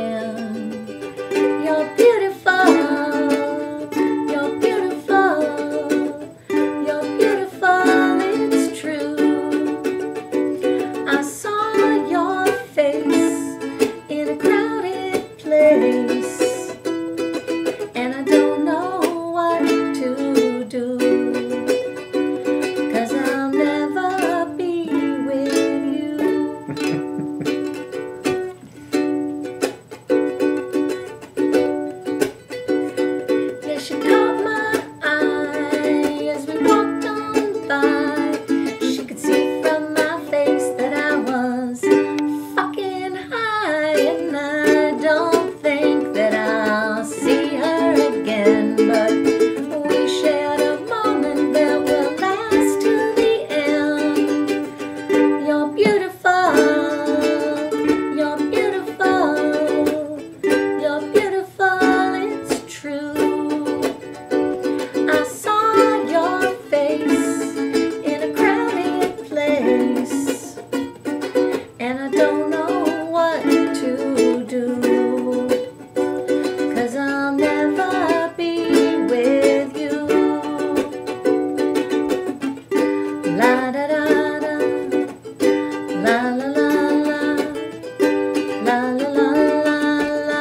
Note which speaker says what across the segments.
Speaker 1: again. You're beautiful, you're beautiful, you're beautiful, it's true. I saw your face in a crowded place, and I don't know what to do, 'cause I'll never be with you. Yeah, she caught my eye as we walked on by. She could see from my face that I was fucking high, and I don't think that I'll see her again, but we shared a moment that will last till the end. You're beautiful, you're beautiful, you're beautiful, it's true. I saw your face in a crowded place, and I don't know what to do, 'cause I'll never be with you. La da da da, la la la la, la la la la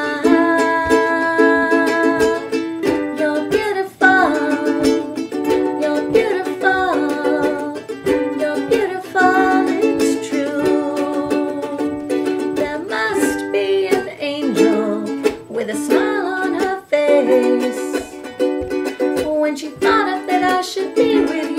Speaker 1: la. You're beautiful, you're beautiful, you're beautiful, it's true. There must be an angel with a smile on her face when she thought of that I should be with